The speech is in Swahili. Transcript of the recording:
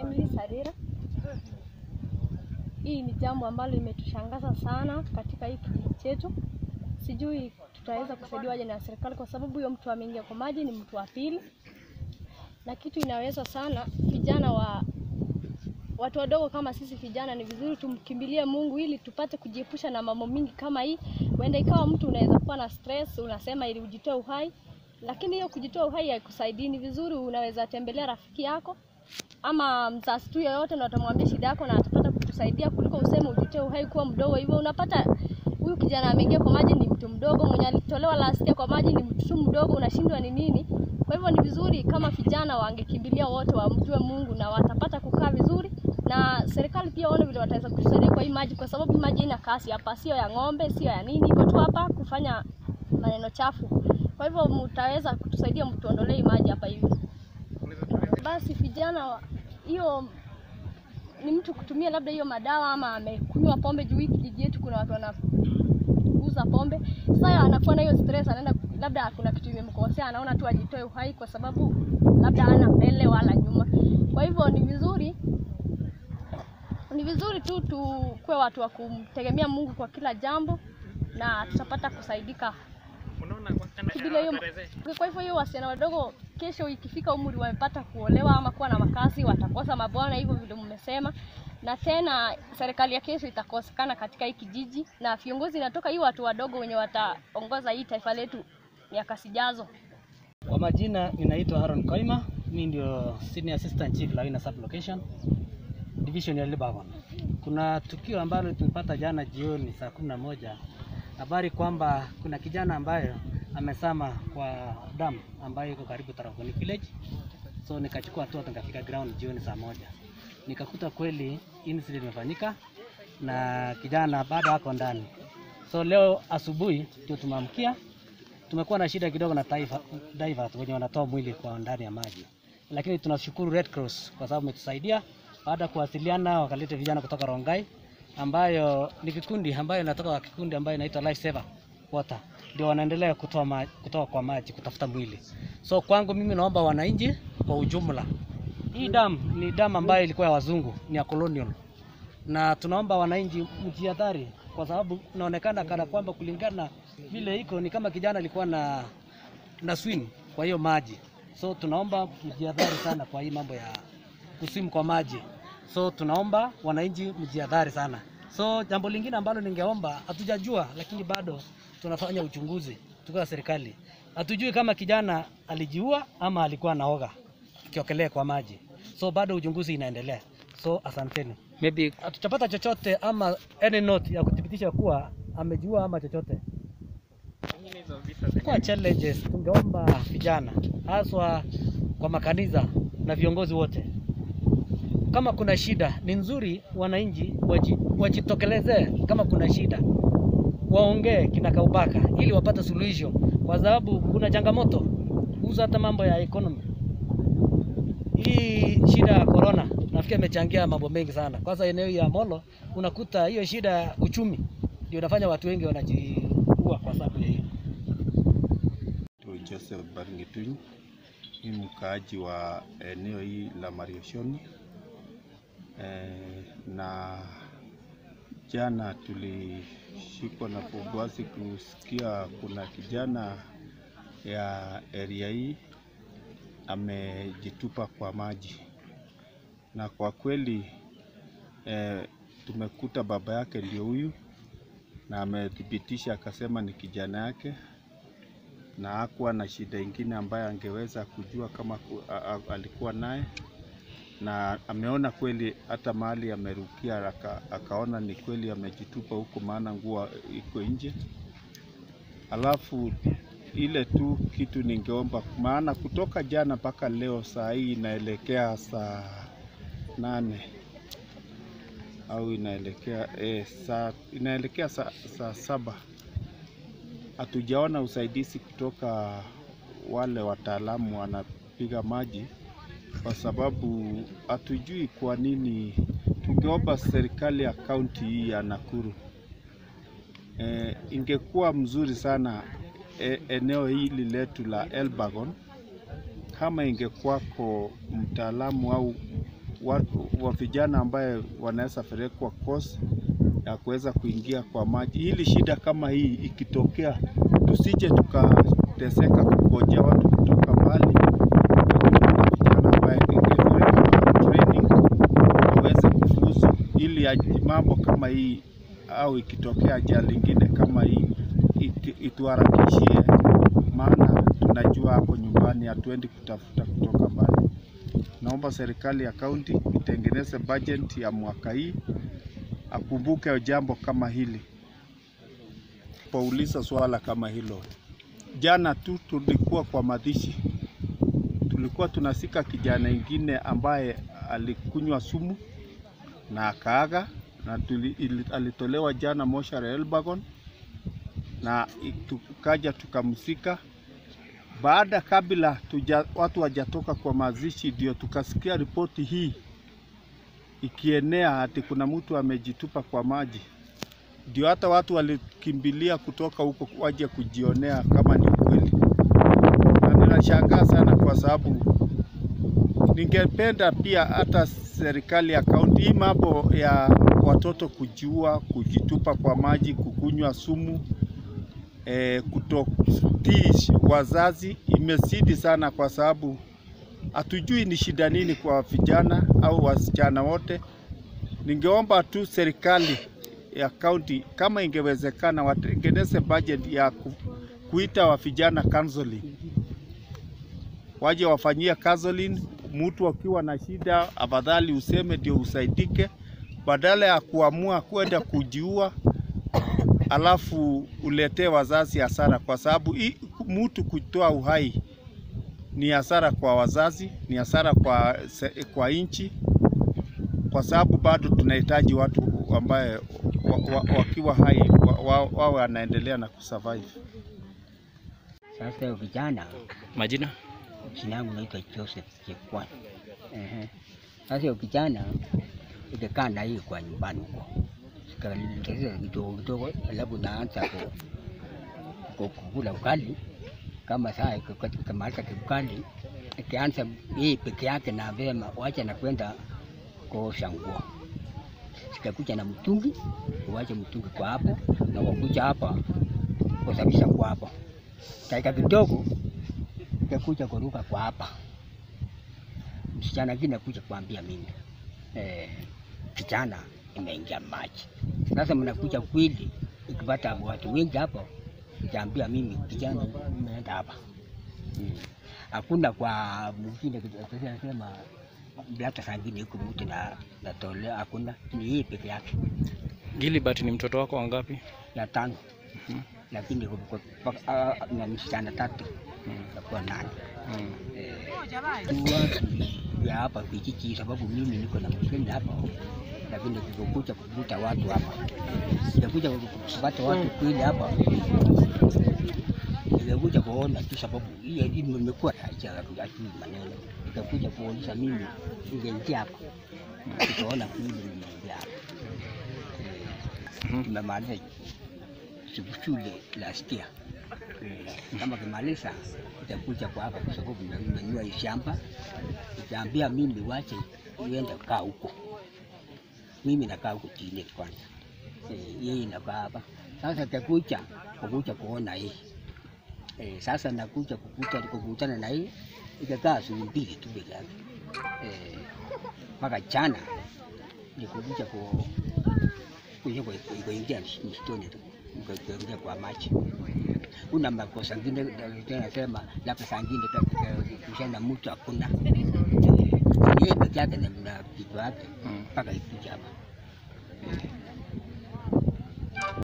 Emily Sarira. Hii ni jambo ambalo limetushangaza sana katika hii kijiji chetu. Sijui tutaweza kusaidiwaje na serikali kwa sababu huyo mtu ameingia kwa maji ni mtu wa pili. Na kitu inaweza sana vijana watu wadogo kama sisi vijana ni vizuri tumkimbilie Mungu ili tupate kujiepusha na mambo mingi kama hii. Wenda ikawa mtu unaweza kuwa na stress unasema ili ujitoe uhai, lakini hiyo kujitoa uhai haikusaidii. Ni vizuri unaweza tembelea rafiki yako ama mzazi tu yoyote na utamwambia shida yako na atapata kukusaidia kuliko useme ujitoe uhai kuwa mdogo. Hivyo unapata huyu kijana ameingia kwa maji ni mtu mdogo, mwenye alitolewa last year kwa maji ni mtu mdogo, unashindwa ni nini? Kwa hivyo ni vizuri kama vijana wangekimbilia wote wamjue Mungu na watapata kukaa vizuri, na serikali pia waone vile wataweza kutusaidia kwa hii maji kwa sababu maji ina kasi hapa, sio ya ng'ombe, sio ya nini, iko tu hapa kufanya maneno chafu. Kwa hivyo mtaweza kutusaidia mtuondolee maji hapa hivi. Basi vijana hiyo ni mtu kutumia labda hiyo madawa ama amekunywa pombe juu hiki kijiji yetu kuna watu wanauza pombe. Sasa anakuwa na hiyo stress, anaenda labda kuna kitu imemkosea, anaona tu ajitoe uhai kwa sababu labda hana mbele wala nyuma. Kwa hivyo ni vizuri tu tukue watu wa kumtegemea Mungu kwa kila jambo na tutapata kusaidika. Kwa hivyo hiyo wasichana wadogo kesho ikifika umri wamepata kuolewa ama kuwa na makazi watakosa mabwana hivyo vile mmesema, na tena serikali ya kesho itakosekana katika hii kijiji na viongozi natoka hii watu wadogo wenye wataongoza hii taifa letu miaka zijazo. Kwa majina ninaitwa Aaron Koima, mimi ndio Senior Assistant Chief Lawina Sublocation Division ya Elburgon. Kuna tukio ambalo tumepata jana jioni saa 11, habari kwamba kuna kijana ambaye amesama kwa damu ambayo iko karibu Tarafoni village. So nikachukua hatua nikafika ground jioni saa 1. Nikakuta kweli incident imefanyika na kijana bado ako ndani. So leo asubuhi ndio tumamkia. Tumekuwa na shida kidogo na divers wenye wanatoa mwili kwa ndani ya maji. Lakini tunashukuru Red Cross kwa sababu umetusaidia. Baada ya kuwasiliana wakaleta vijana kutoka Rongai ambayo ni kikundi ambayo inatoka kikundi ambayo inaitwa Life Saver Water. Ndio wanaendelea kutoa kwa maji kutafuta mwili. So kwangu mimi naomba wananchi kwa ujumla, hii damu ni damu ambayo ilikuwa ya wazungu, ni ya colonial. Na tunaomba wananchi mjihadhari kwa sababu inaonekana kana kwamba kulingana vile iko ni kama kijana alikuwa na swim kwa hiyo maji. So tunaomba mjihadhari sana kwa hii mambo ya kuswim kwa maji. So tunaomba wananchi mjihadhari sana. So jambo lingine ambalo ningeomba, hatujajua lakini bado tunafanya uchunguzi tukiwa serikali. Hatujui kama kijana alijiua ama alikuwa naoga akiogelea kwa maji. So bado uchunguzi inaendelea. So asanteni. Maybe hatutapata chochote ama any note ya kudhibitisha kuwa amejiua ama chochote. Kwa challenges tungeomba vijana haswa kwa makanisa na viongozi wote, kama kuna shida ni nzuri wananchi wajitokeleze. Kama kuna shida waongee kinakaubaka ili wapate suluhisho, kwa sababu kuna changamoto kuhusu hata mambo ya economy. Hii shida ya corona nafikiri imechangia mambo mengi sana. Kwanza eneo ya Molo unakuta hiyo shida ya uchumi ndio inafanya watu wengi wanajiua kwa sababu ya hiyo. Joseph Baringetunyi ni mkaaji wa eneo hii la Marioshoni. Na jana tulishikwa na bumbuazi kusikia kuna kijana ya area hii amejitupa kwa maji, na kwa kweli tumekuta baba yake ndio huyu na amethibitisha akasema ni kijana yake na hakuwa na shida ingine ambayo angeweza kujua kama alikuwa naye, na ameona kweli hata mahali amerukia akaona ni kweli amejitupa huko, maana nguo iko nje. Alafu ile tu kitu ningeomba, maana kutoka jana mpaka leo saa hii inaelekea saa 8 au inaelekea saa 7, hatujaona usaidizi kutoka wale wataalamu wanapiga maji, kwa sababu hatujui kwa nini. Tungeomba serikali ya kaunti hii ya Nakuru, ingekuwa mzuri sana eneo hili letu la Elburgon kama ingekuwako mtaalamu au wa vijana ambaye wanaweza pelekwa course ya kuweza kuingia kwa maji. Hili shida kama hii ikitokea, tusije tukateseka kungojea watu kutoka mbali. Vijana ambaye training waweze kufuzu ili mambo kama hii au ikitokea ajali lingine kama hii ituharakishie, maana tunajua hapo nyumbani hatuendi kutafuta kutoka mbali. Naomba serikali ya kaunti itengeneze budget ya mwaka hii, akumbuke jambo kama hili, pauliza swala kama hilo. Jana tu tulikuwa kwa mazishi, tulikuwa tunasika kijana ingine ambaye alikunywa sumu na akaaga, na alitolewa jana moshari Elburgon, na tukaja tukamsika. Baada kabla watu wajatoka kwa mazishi, ndio tukasikia ripoti hii ikienea ati kuna mtu amejitupa kwa maji. Ndio hata watu walikimbilia kutoka huko waje kujionea kama ni kweli. Na ninashangaa sana kwa sababu ningependa pia hata serikali ya kaunti, hii mambo ya watoto kujua, kujitupa kwa maji, kukunywa sumu, kutotii wazazi imezidi sana, kwa sababu hatujui ni shida nini kwa vijana au wasichana wote. Ningeomba tu serikali ya kaunti kama ingewezekana watengeneze budget ya kuita wa vijana counseling, waje wafanyia counseling. Mtu akiwa na shida afadhali useme ndio usaidike, badala ya kuamua kwenda kujiua alafu uletee wazazi hasara, kwa sababu mtu kutoa uhai ni hasara kwa wazazi, ni hasara kwa nchi, kwa sababu bado tunahitaji watu ambaye wakiwa hai wao wanaendelea na kusurvive. Sasa vijana, Majina? jina langu naitwa Joseph Chepkwani. Sasa vijana ikakaa na hii kwa nyumbani huko, sikalindeza kidogo kidogo, alafu naanza kukula ukali kama saa kamaliza kukali, ikianza hii peke yake na vema wacha na kwenda kuosha nguo. Sikakuja na mtungi, wacha mtungi kwa hapo na wakuja hapa kusafisha kwa hapo. Dakika kidogo nikakuja kuruka kwa hapa. Msichana mwingine kuja kuambia mimi kijana imeingia maji. Sasa mnakuja kweli, ikipata watu wengi hapo, nitaambia mimi kijana imeenda hapa. Hakuna kwa mwingine anasema hata sangine huko mtu na tolea, hakuna, ni hii peke yake. Gilbert ni mtoto wako wangapi? Ya 5. Lakini na msichana 3 kwa 8. Ya hapa kijiji, sababu mimi niko na mshindi hapa, lakini nikikuja kukuta watu hapa, nikakuja kupata watu kweli hapa, nikakuja kuona tu, sababu hii nimekuwa hajui maneno, nikakuja kuonyesha mimi ningeingia hapa, nikaona kweli nimeingia hapa. Nimemaliza shule last year. Kama kimaliza nitakuja kwa hapa, kwa sababu nimenunua shamba. Nitaambia mimi wache niende kaa huko. Mimi nakaa huko chini kwanza. Yeye nakaa hapa. Sasa nitakuja kuona hii. Sasa nakuja kukutana na hii. Ikakaa siku 2 tu bila yake. Mpaka jana nikuja kuingia msitoni tu. Nikaingia kwa maji. Una makosa ngine tunasema labda sangine kushana mtu hakuna. Yeye peke yake na kitu yake mpaka ikija hapa.